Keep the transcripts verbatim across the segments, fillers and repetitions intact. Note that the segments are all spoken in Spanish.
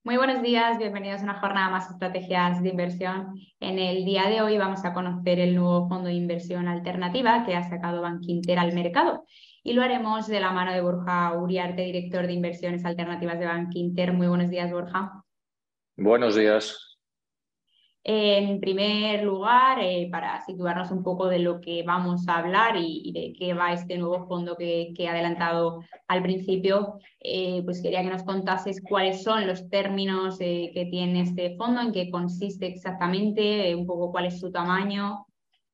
Muy buenos días, bienvenidos a una jornada más de estrategias de inversión. En el día de hoy vamos a conocer el nuevo fondo de inversión alternativa que ha sacado Bankinter al mercado y lo haremos de la mano de Borja Uriarte, director de inversiones alternativas de Bankinter. Muy buenos días, Borja. Buenos días. En primer lugar, eh, para situarnos un poco de lo que vamos a hablar y, y de qué va este nuevo fondo que, que he adelantado al principio, eh, pues quería que nos contases cuáles son los términos eh, que tiene este fondo, en qué consiste exactamente, eh, un poco cuál es su tamaño.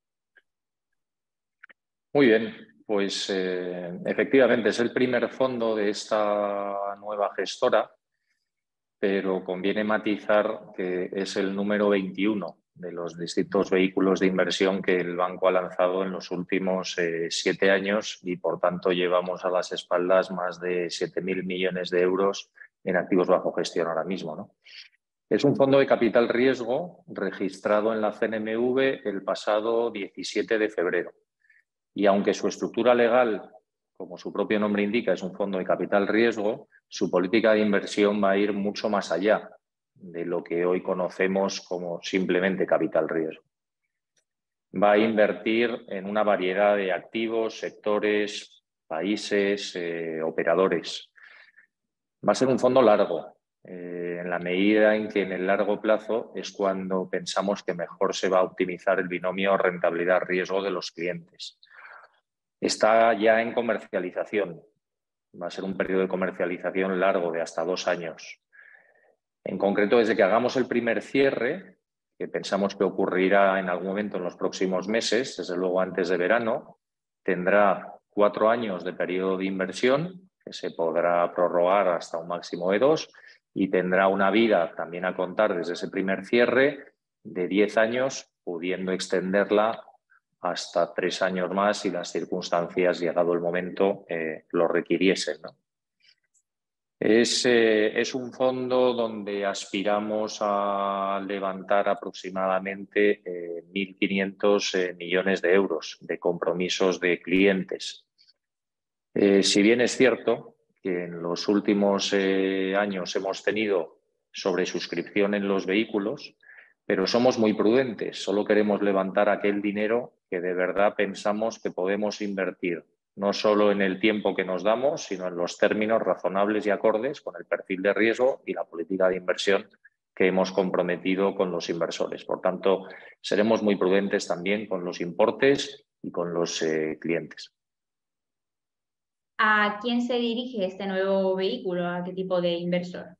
Muy bien, pues eh, efectivamente es el primer fondo de esta nueva gestora, pero conviene matizar que es el número veintiuno de los distintos vehículos de inversión que el banco ha lanzado en los últimos eh, siete años y por tanto llevamos a las espaldas más de siete mil millones de euros en activos bajo gestión ahora mismo, ¿no? Es un fondo de capital riesgo registrado en la C N M V el pasado diecisiete de febrero. Y aunque su estructura legal, como su propio nombre indica, es un fondo de capital riesgo, su política de inversión va a ir mucho más allá de lo que hoy conocemos como simplemente capital riesgo. Va a invertir en una variedad de activos, sectores, países, eh, operadores. Va a ser un fondo largo, eh, en la medida en que en el largo plazo es cuando pensamos que mejor se va a optimizar el binomio rentabilidad-riesgo de los clientes. Está ya en comercialización. Va a ser un periodo de comercialización largo, de hasta dos años. En concreto, desde que hagamos el primer cierre, que pensamos que ocurrirá en algún momento en los próximos meses, desde luego antes de verano, tendrá cuatro años de periodo de inversión, que se podrá prorrogar hasta un máximo de dos, y tendrá una vida también a contar desde ese primer cierre de diez años, pudiendo extenderla hasta tres años más si las circunstancias, llegado el momento, eh, lo requiriesen, ¿no? Es, eh, es un fondo donde aspiramos a levantar aproximadamente eh, mil quinientos eh, millones de euros de compromisos de clientes. Eh, si bien es cierto que en los últimos eh, años hemos tenido sobresuscripción en los vehículos, pero somos muy prudentes, solo queremos levantar aquel dinero que de verdad pensamos que podemos invertir, no solo en el tiempo que nos damos, sino en los términos razonables y acordes con el perfil de riesgo y la política de inversión que hemos comprometido con los inversores. Por tanto, seremos muy prudentes también con los importes y con los eh, clientes. ¿A quién se dirige este nuevo vehículo? ¿A qué tipo de inversor?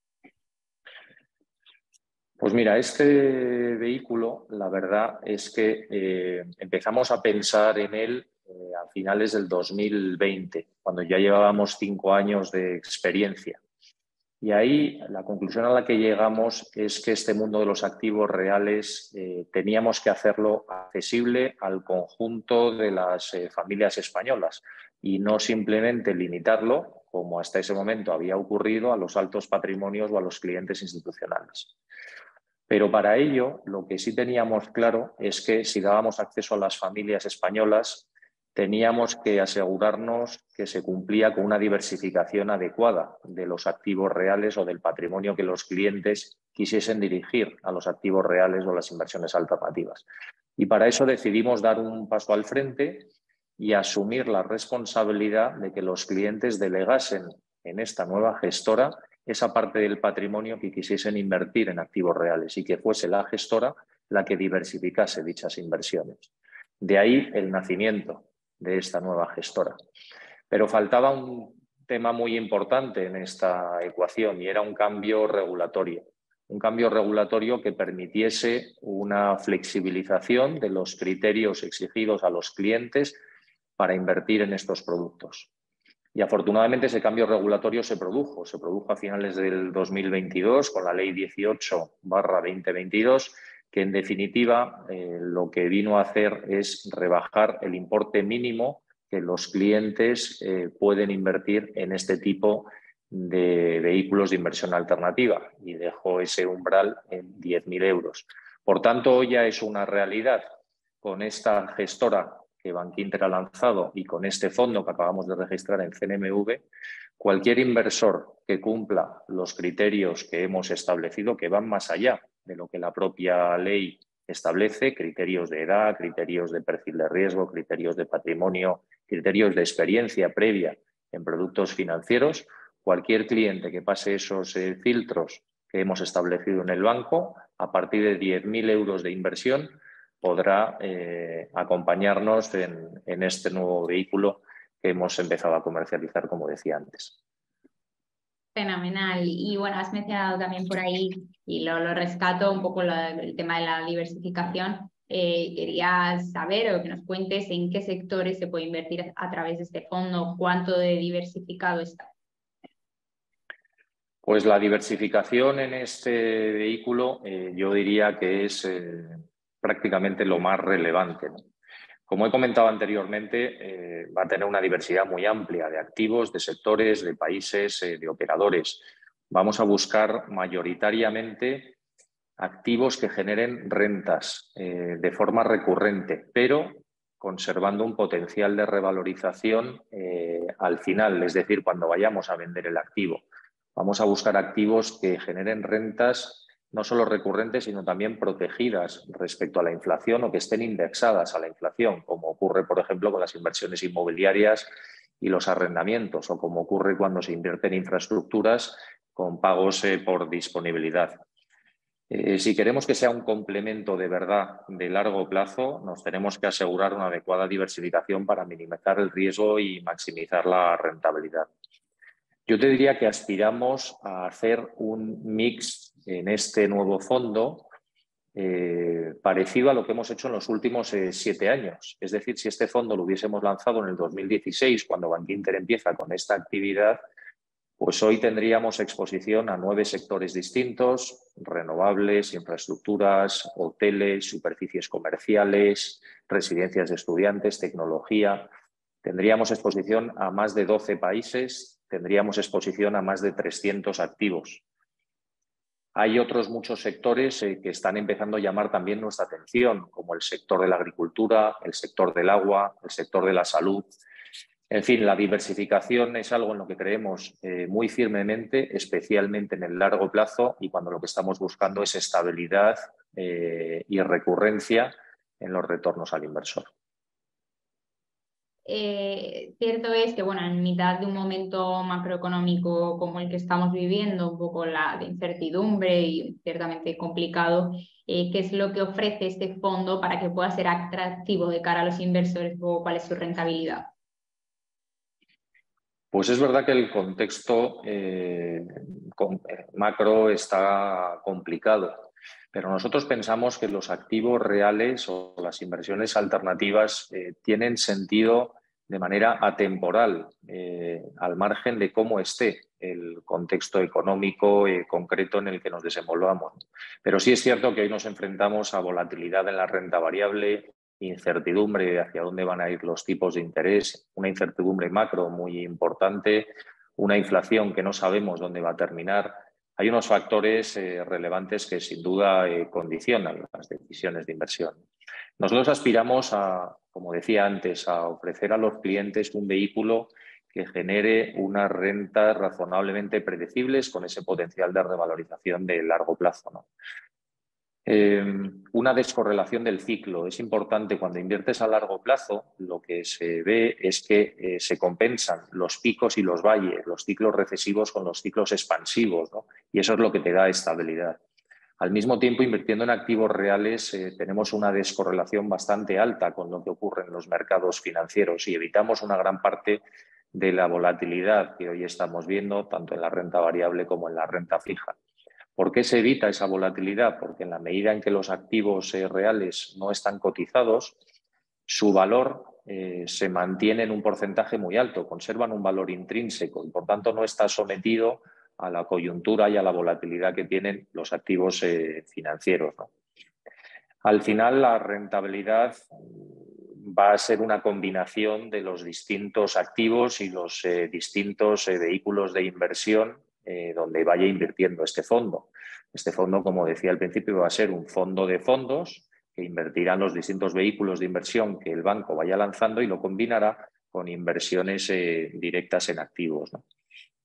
Pues mira, este vehículo, la verdad es que eh, empezamos a pensar en él eh, a finales del dos mil veinte, cuando ya llevábamos cinco años de experiencia. Y ahí la conclusión a la que llegamos es que este mundo de los activos reales eh, teníamos que hacerlo accesible al conjunto de las eh, familias españolas y no simplemente limitarlo, como hasta ese momento había ocurrido, a los altos patrimonios o a los clientes institucionales. Pero para ello, lo que sí teníamos claro es que si dábamos acceso a las familias españolas, teníamos que asegurarnos que se cumplía con una diversificación adecuada de los activos reales o del patrimonio que los clientes quisiesen dirigir a los activos reales o las inversiones alternativas. Y para eso decidimos dar un paso al frente y asumir la responsabilidad de que los clientes delegasen en esta nueva gestora esa parte del patrimonio que quisiesen invertir en activos reales y que fuese la gestora la que diversificase dichas inversiones. De ahí el nacimiento de esta nueva gestora. Pero faltaba un tema muy importante en esta ecuación y era un cambio regulatorio. Un cambio regulatorio que permitiese una flexibilización de los criterios exigidos a los clientes para invertir en estos productos. Y afortunadamente ese cambio regulatorio se produjo, se produjo a finales del dos mil veintidós con la ley dieciocho barra veinte veintidós, que en definitiva eh, lo que vino a hacer es rebajar el importe mínimo que los clientes eh, pueden invertir en este tipo de vehículos de inversión alternativa y dejó ese umbral en diez mil euros. Por tanto, hoy ya es una realidad con esta gestora que Bankinter ha lanzado y con este fondo que acabamos de registrar en C N M V, Cualquier inversor que cumpla los criterios que hemos establecido, que van más allá de lo que la propia ley establece, criterios de edad, criterios de perfil de riesgo, criterios de patrimonio, criterios de experiencia previa en productos financieros, cualquier cliente que pase esos eh, filtros que hemos establecido en el banco, a partir de diez mil euros de inversión, podrá eh, acompañarnos en, en este nuevo vehículo que hemos empezado a comercializar, como decía antes. Fenomenal. Y bueno, has mencionado también por ahí, y lo, lo rescato un poco lo, el tema de la diversificación. Eh, quería saber o que nos cuentes en qué sectores se puede invertir a través de este fondo, cuánto de diversificado está. Pues la diversificación en este vehículo eh, yo diría que es eh, prácticamente lo más relevante, ¿no? Como he comentado anteriormente, eh, va a tener una diversidad muy amplia de activos, de sectores, de países, eh, de operadores. Vamos a buscar mayoritariamente activos que generen rentas eh, de forma recurrente, pero conservando un potencial de revalorización eh, al final, es decir, cuando vayamos a vender el activo. Vamos a buscar activos que generen rentas no solo recurrentes, sino también protegidas respecto a la inflación o que estén indexadas a la inflación, como ocurre, por ejemplo, con las inversiones inmobiliarias y los arrendamientos, o como ocurre cuando se invierte en infraestructuras con pagos eh, por disponibilidad. Eh, si queremos que sea un complemento de verdad de largo plazo, nos tenemos que asegurar una adecuada diversificación para minimizar el riesgo y maximizar la rentabilidad. Yo te diría que aspiramos a hacer un mix en este nuevo fondo eh, parecido a lo que hemos hecho en los últimos eh, siete años. Es decir, si este fondo lo hubiésemos lanzado en el dos mil dieciséis, cuando Bankinter empieza con esta actividad, pues hoy tendríamos exposición a nueve sectores distintos: renovables, infraestructuras, hoteles, superficies comerciales, residencias de estudiantes, tecnología. Tendríamos exposición a más de doce países, tendríamos exposición a más de trescientos activos. Hay otros muchos sectores eh, que están empezando a llamar también nuestra atención, como el sector de la agricultura, el sector del agua, el sector de la salud. En fin, la diversificación es algo en lo que creemos eh, muy firmemente, especialmente en el largo plazo, y cuando lo que estamos buscando es estabilidad eh, y recurrencia en los retornos al inversor. Eh, cierto es que, bueno, en mitad de un momento macroeconómico como el que estamos viviendo, un poco la de incertidumbre y ciertamente complicado, eh, ¿qué es lo que ofrece este fondo para que pueda ser atractivo de cara a los inversores o cuál es su rentabilidad? Pues es verdad que el contexto eh, con, eh, macro está complicado, pero nosotros pensamos que los activos reales o las inversiones alternativas eh, tienen sentido de manera atemporal, eh, al margen de cómo esté el contexto económico eh, concreto en el que nos desenvolvamos. Pero sí es cierto que hoy nos enfrentamos a volatilidad en la renta variable, incertidumbre de hacia dónde van a ir los tipos de interés, una incertidumbre macro muy importante, una inflación que no sabemos dónde va a terminar. Hay unos factores eh, relevantes que sin duda eh, condicionan las decisiones de inversión. Nosotros aspiramos a, como decía antes, a ofrecer a los clientes un vehículo que genere unas rentas razonablemente predecibles con ese potencial de revalorización de largo plazo, ¿no? Eh, una descorrelación del ciclo. Es importante cuando inviertes a largo plazo, lo que se ve es que eh, se compensan los picos y los valles, los ciclos recesivos con los ciclos expansivos, ¿no? Y eso es lo que te da estabilidad. Al mismo tiempo, invirtiendo en activos reales, eh, tenemos una descorrelación bastante alta con lo que ocurre en los mercados financieros y evitamos una gran parte de la volatilidad que hoy estamos viendo, tanto en la renta variable como en la renta fija. ¿Por qué se evita esa volatilidad? Porque en la medida en que los activos eh, reales no están cotizados, su valor eh, se mantiene en un porcentaje muy alto, conservan un valor intrínseco y por tanto no está sometido a la coyuntura y a la volatilidad que tienen los activos eh, financieros, ¿no? Al final, la rentabilidad va a ser una combinación de los distintos activos y los eh, distintos eh, vehículos de inversión eh, donde vaya invirtiendo este fondo. Este fondo, como decía al principio, va a ser un fondo de fondos que invertirán los distintos vehículos de inversión que el banco vaya lanzando y lo combinará con inversiones eh, directas en activos, ¿no?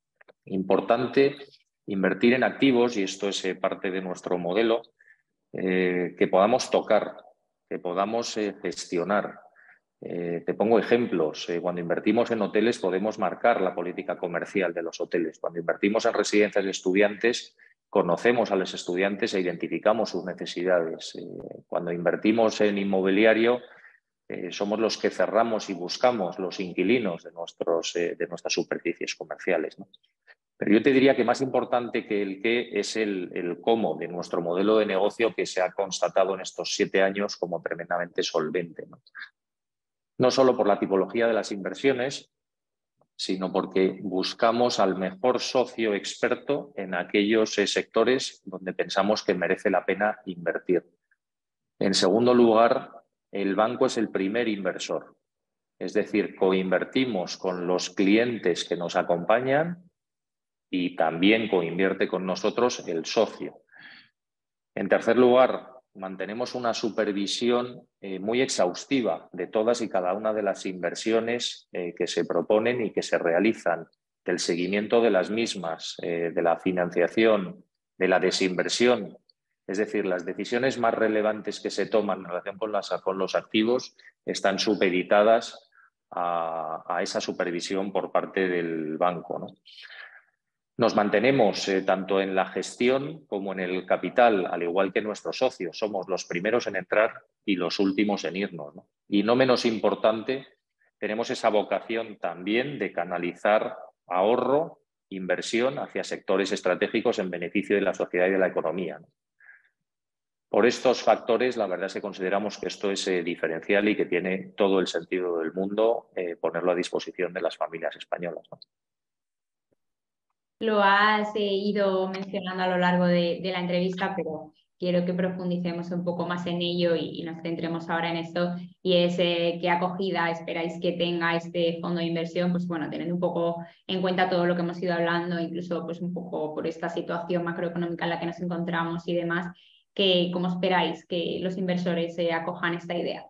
Importante invertir en activos, y esto es eh, parte de nuestro modelo, eh, que podamos tocar, que podamos eh, gestionar. Eh, te pongo ejemplos. Eh, cuando invertimos en hoteles podemos marcar la política comercial de los hoteles. Cuando invertimos en residencias de estudiantes, conocemos a los estudiantes e identificamos sus necesidades. Eh, cuando invertimos en inmobiliario, eh, somos los que cerramos y buscamos los inquilinos de, nuestros, eh, de nuestras superficies comerciales, ¿no? Pero yo te diría que más importante que el qué es el, el cómo de nuestro modelo de negocio, que se ha constatado en estos siete años como tremendamente solvente, ¿no? No solo por la tipología de las inversiones, sino porque buscamos al mejor socio experto en aquellos eh, sectores donde pensamos que merece la pena invertir. En segundo lugar, el banco es el primer inversor, es decir, coinvertimos con los clientes que nos acompañan y también coinvierte con nosotros el socio. En tercer lugar, mantenemos una supervisión eh, muy exhaustiva de todas y cada una de las inversiones eh, que se proponen y que se realizan, del seguimiento de las mismas, eh, de la financiación, de la desinversión. Es decir, las decisiones más relevantes que se toman en relación con, las, con los activos están supeditadas a, a esa supervisión por parte del banco, ¿no? Nos mantenemos eh, tanto en la gestión como en el capital, al igual que nuestros socios. Somos los primeros en entrar y los últimos en irnos, ¿no? Y no menos importante, tenemos esa vocación también de canalizar ahorro, inversión hacia sectores estratégicos en beneficio de la sociedad y de la economía, ¿no? Por estos factores, la verdad es que consideramos que esto es eh, diferencial y que tiene todo el sentido del mundo eh, ponerlo a disposición de las familias españolas, ¿no? Lo has eh, ido mencionando a lo largo de, de la entrevista, pero quiero que profundicemos un poco más en ello y, y nos centremos ahora en esto. Y es eh, qué acogida esperáis que tenga este fondo de inversión, pues bueno, teniendo un poco en cuenta todo lo que hemos ido hablando, incluso pues un poco por esta situación macroeconómica en la que nos encontramos y demás, que, ¿cómo esperáis que los inversores eh, acojan esta idea?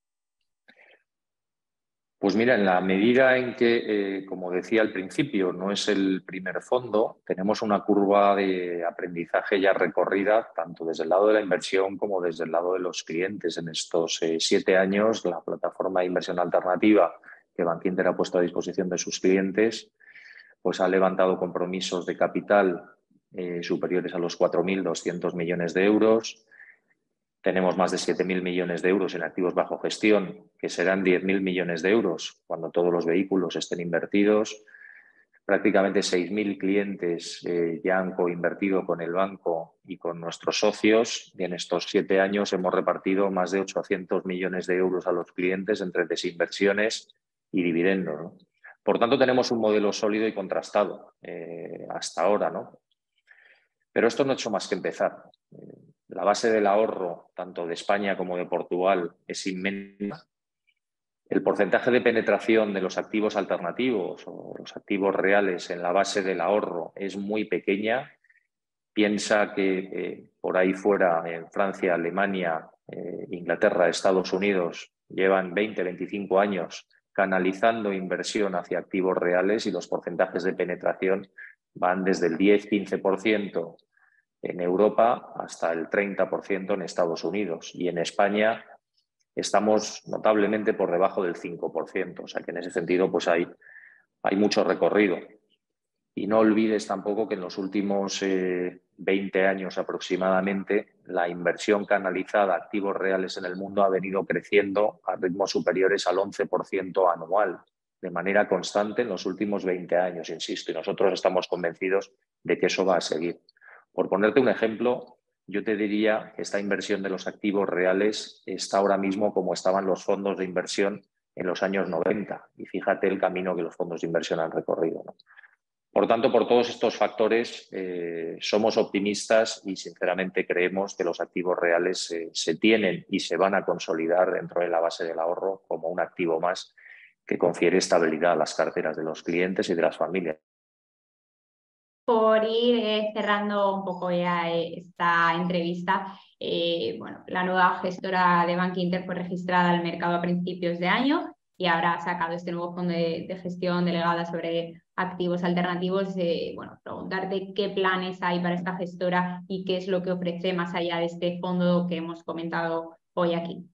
Pues mira, en la medida en que, eh, como decía al principio, no es el primer fondo, tenemos una curva de aprendizaje ya recorrida, tanto desde el lado de la inversión como desde el lado de los clientes. En estos eh, siete años, la plataforma de inversión alternativa que Bankinter ha puesto a disposición de sus clientes, pues ha levantado compromisos de capital eh, superiores a los cuatro mil doscientos millones de euros. Tenemos más de siete mil millones de euros en activos bajo gestión, que serán diez mil millones de euros cuando todos los vehículos estén invertidos. Prácticamente seis mil clientes eh, ya han coinvertido con el banco y con nuestros socios, y en estos siete años hemos repartido más de ochocientos millones de euros a los clientes entre desinversiones y dividendos, ¿no? Por tanto, tenemos un modelo sólido y contrastado eh, hasta ahora, ¿no? Pero esto no ha hecho más que empezar. La base del ahorro, tanto de España como de Portugal, es inmensa. El porcentaje de penetración de los activos alternativos o los activos reales en la base del ahorro es muy pequeña. Piensa que eh, por ahí fuera, en Francia, Alemania, eh, Inglaterra, Estados Unidos, llevan veinte, veinticinco años canalizando inversión hacia activos reales y los porcentajes de penetración van desde el diez, quince por ciento en Europa hasta el treinta por ciento en Estados Unidos, y en España estamos notablemente por debajo del cinco por ciento, o sea que en ese sentido pues hay, hay mucho recorrido. Y no olvides tampoco que en los últimos eh, veinte años aproximadamente la inversión canalizada a activos reales en el mundo ha venido creciendo a ritmos superiores al once por ciento anual, de manera constante en los últimos veinte años, insisto, y nosotros estamos convencidos de que eso va a seguir. Por ponerte un ejemplo, yo te diría que esta inversión de los activos reales está ahora mismo como estaban los fondos de inversión en los años noventa, y fíjate el camino que los fondos de inversión han recorrido, ¿no? Por tanto, por todos estos factores, eh, somos optimistas y sinceramente creemos que los activos reales eh, se tienen y se van a consolidar dentro de la base del ahorro como un activo más que confiere estabilidad a las carteras de los clientes y de las familias. Por ir eh, cerrando un poco ya eh, esta entrevista, eh, bueno, la nueva gestora de Bankinter fue registrada al mercado a principios de año y ahora ha sacado este nuevo fondo de, de gestión delegada sobre activos alternativos, eh, bueno, preguntarte qué planes hay para esta gestora y qué es lo que ofrece más allá de este fondo que hemos comentado hoy aquí.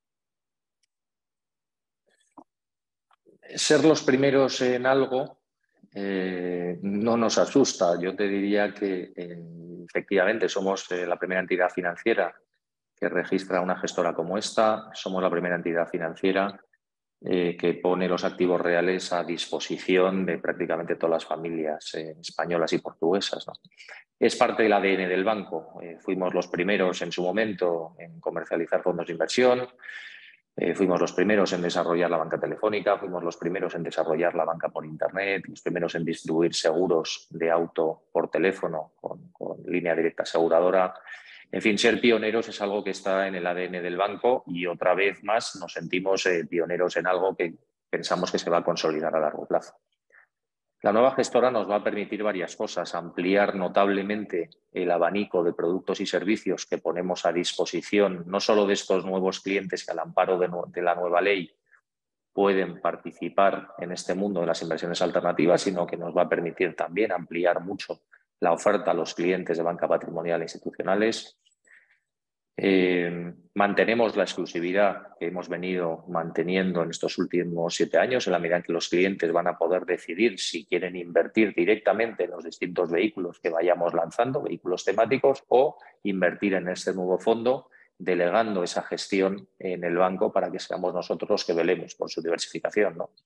Ser los primeros en algo eh, no nos asusta. Yo te diría que eh, efectivamente somos eh, la primera entidad financiera que registra una gestora como esta, somos la primera entidad financiera eh, que pone los activos reales a disposición de prácticamente todas las familias eh, españolas y portuguesas, ¿no? Es parte del A D N del banco. Eh, fuimos los primeros en su momento en comercializar fondos de inversión. Eh, fuimos los primeros en desarrollar la banca telefónica, fuimos los primeros en desarrollar la banca por Internet, los primeros en distribuir seguros de auto por teléfono con, con línea directa aseguradora. En fin, ser pioneros es algo que está en el A D N del banco y otra vez más nos sentimos eh, pioneros en algo que pensamos que se va a consolidar a largo plazo. La nueva gestora nos va a permitir varias cosas: ampliar notablemente el abanico de productos y servicios que ponemos a disposición, no solo de estos nuevos clientes que al amparo de, de la nueva ley pueden participar en este mundo de las inversiones alternativas, sino que nos va a permitir también ampliar mucho la oferta a los clientes de banca patrimonial e institucionales. Eh, mantenemos la exclusividad que hemos venido manteniendo en estos últimos siete años, en la medida en que los clientes van a poder decidir si quieren invertir directamente en los distintos vehículos que vayamos lanzando, vehículos temáticos, o invertir en este nuevo fondo, delegando esa gestión en el banco para que seamos nosotros los que velemos por su diversificación, ¿no?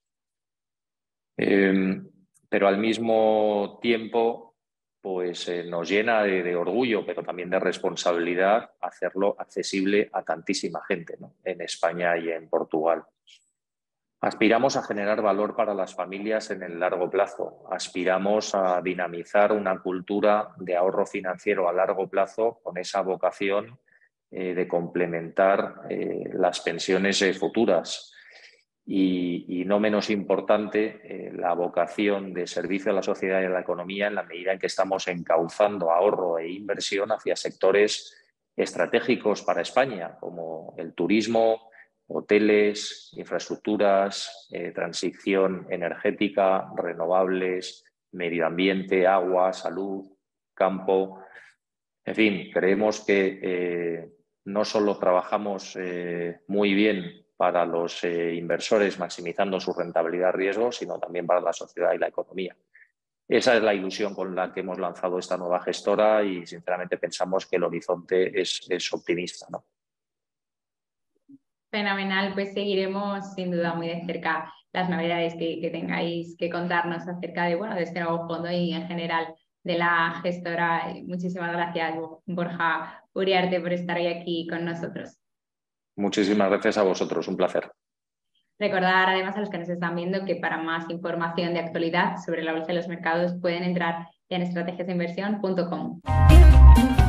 Eh, pero al mismo tiempo, pues eh, nos llena de, de orgullo, pero también de responsabilidad hacerlo accesible a tantísima gente, ¿no?, en España y en Portugal. Aspiramos a generar valor para las familias en el largo plazo. Aspiramos a dinamizar una cultura de ahorro financiero a largo plazo con esa vocación eh, de complementar eh, las pensiones eh, futuras. Y, y no menos importante, eh, la vocación de servicio a la sociedad y a la economía en la medida en que estamos encauzando ahorro e inversión hacia sectores estratégicos para España, como el turismo, hoteles, infraestructuras, eh, transición energética, renovables, medio ambiente, agua, salud, campo. En fin, creemos que eh, no solo trabajamos eh, muy bien para los eh, inversores maximizando su rentabilidad riesgo, sino también para la sociedad y la economía. Esa es la ilusión con la que hemos lanzado esta nueva gestora y sinceramente pensamos que el horizonte es, es optimista, ¿no? Fenomenal, pues seguiremos sin duda muy de cerca las novedades que, que tengáis que contarnos acerca de, bueno, de este nuevo fondo y en general de la gestora. Muchísimas gracias, Borja Uriarte, por estar hoy aquí con nosotros. Muchísimas gracias a vosotros, un placer. Recordar además a los que nos están viendo que para más información de actualidad sobre la bolsa de los mercados pueden entrar en estrategias de inversión punto com.